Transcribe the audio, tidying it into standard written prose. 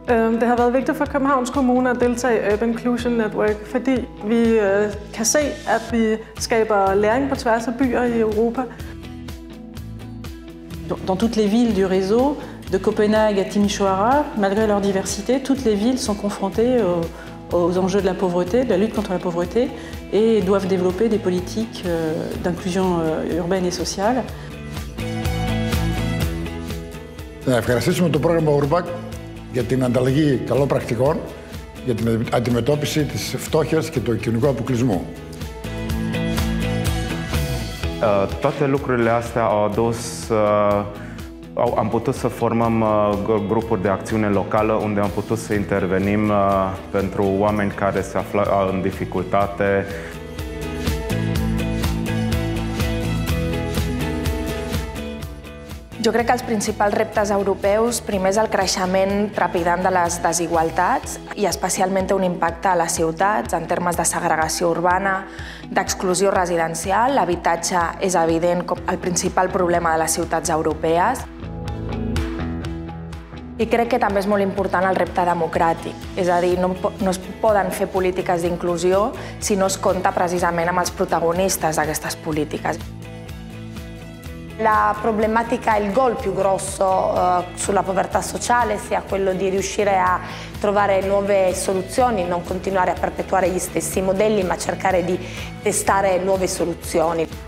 Det har været vigtigt for Københavns Kommune at deltage i Urban Inclusion Network, fordi vi kan se, at vi skaber læring på tværs af byer i Europa. Dans toutes les villes du réseau, de Copenhague à Timișoara, malgré leur diversité, toutes les villes sont confrontées aux enjeux de la pauvreté, de la lutte contre la pauvreté, et doivent développer des politiques d'inclusion urbaine et sociale. Να ευχαριστήσουμε το πρόγραμμα Urbac για την ανταλλαγή καλών πρακτικών για την αντιμετώπιση της φτώχειας και του κοινωνικού αποκλεισμού. Toate lucrurile astea au adus, am putut să formăm grupuri de acțiune locală unde am putut să intervenim pentru oameni care se află în dificultate. Jo crec que els principals reptes europeus, primer és el creixement trepidant de les desigualtats i especialment té un impacte a les ciutats en termes de segregació urbana, d'exclusió residencial. L'habitatge és evident com el principal problema de les ciutats europees. I crec que també és molt important el repte democràtic, és a dir, no es poden fer polítiques d'inclusió si no es compta precisament amb els protagonistes d'aquestes polítiques. La problematica, il goal più grosso sulla povertà sociale sia quello di riuscire a trovare nuove soluzioni, non continuare a perpetuare gli stessi modelli, ma cercare di testare nuove soluzioni.